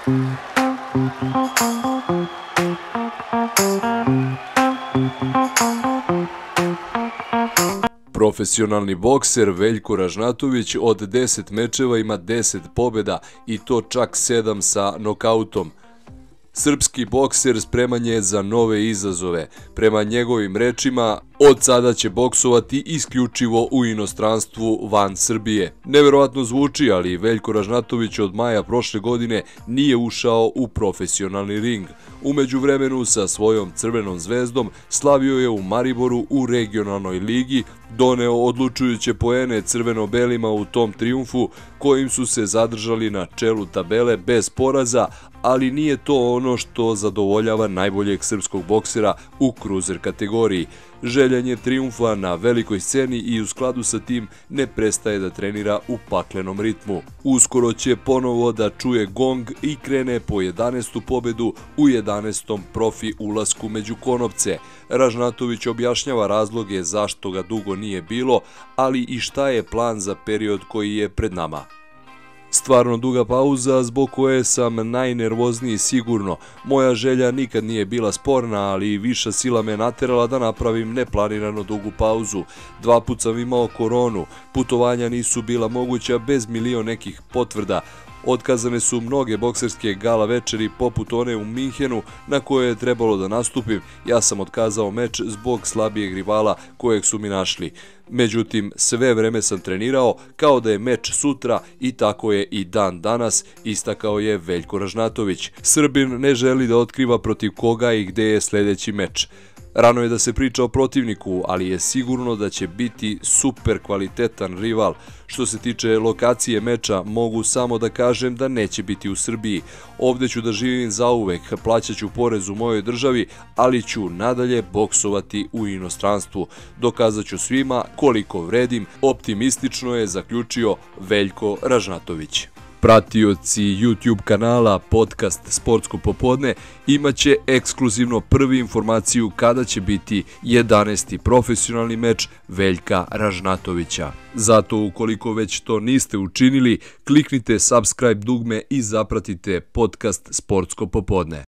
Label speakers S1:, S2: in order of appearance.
S1: Profesionalni bokser Veljko Ražnatović od 10 mečeva ima 10 pobjeda i to čak 7 sa nokautom. Srpski bokser spreman je za nove izazove. Prema njegovim rečima, od sada će boksovati isključivo u inostranstvu van Srbije. Neverovatno zvuči, ali Veljko Ražnatović od maja prošle godine nije ušao u profesionalni ring. U međuvremenu sa svojom Crvenom zvezdom slavio je u Mariboru u regionalnoj ligi, doneo odlučujuće poene crveno-belima u tom trijumfu kojim su se zadržali na čelu tabele bez poraza, ali nije to ono što zadovoljava najboljeg srpskog boksera u kruzer kategoriji. Željan je trijumfa na velikoj sceni i u skladu sa tim ne prestaje da trenira u paklenom ritmu. Uskoro će ponovo da čuje gong i krene po 11. pobedu u 11. profi ulasku među konopce. Ražnatović objašnjava razloge zašto ga dugo nije bilo, ali i šta je plan za period koji je pred nama. Stvarno duga pauza zbog koje sam najnervozniji sigurno. Moja želja nikad nije bila sporna, ali viša sila me naterala da napravim neplanirano dugu pauzu. 2 puta sam imao koronu, putovanja nisu bila moguća bez milion nekih potvrda. Otkazane su mnoge bokserske gala večeri poput one u Minhenu na koje je trebalo da nastupim. Ja sam otkazao meč zbog slabijeg rivala kojeg su mi našli. Međutim, sve vreme sam trenirao kao da je meč sutra i tako je i dan danas, istakao je Veljko Ražnatović. Srbin ne želi da otkriva protiv koga i gde je sljedeći meč. Rano je da se priča o protivniku, ali je sigurno da će biti super kvalitetan rival. Što se tiče lokacije meča, mogu samo da kažem da neće biti u Srbiji. Ovdje ću da živim zauvek, plaćaću porez u mojoj državi, ali ću nadalje boksovati u inostranstvu. Dokazat ću svima koliko vredim, optimistično je zaključio Veljko Ražnatović. Pratioci YouTube kanala Podcast Sportsko popodne imaće ekskluzivno prvi informaciju kada će biti 11. profesionalni meč Veljka Ražnatovića. Zato ukoliko već to niste učinili, kliknite subscribe dugme i zapratite Podcast Sportsko popodne.